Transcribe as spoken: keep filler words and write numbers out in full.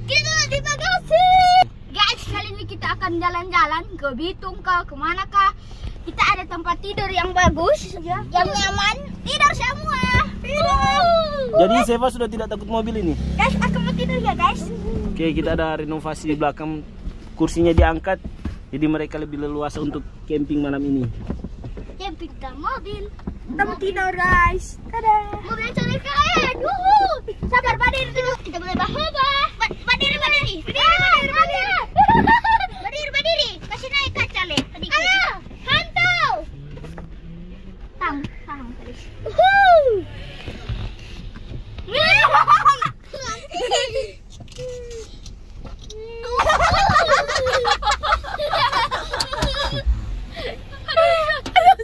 Kita di bagasi. Guys, kali ini kita akan jalan-jalan ke Bitung kah, kemana kah. Kita ada tempat tidur yang bagus, ya, yang nyaman. Tidur semua. Tidur. Jadi Seva sudah tidak takut mobil ini. Guys, aku mau tidur ya guys. Oke, kita ada renovasi di belakang. Kursinya diangkat, jadi mereka lebih leluasa untuk camping malam ini. Camping ke mobil. Kita mau tidur guys. Dadah. Mobil cantik keren. Wuhu. Sabar, Badir dulu. Kita boleh bahoba. Badiri, Badiri. Badiri, Badiri. Badiri, Badiri. Kasih naik kaca le. Ayo, hantau. Tang, tang, tadi. Wuhu.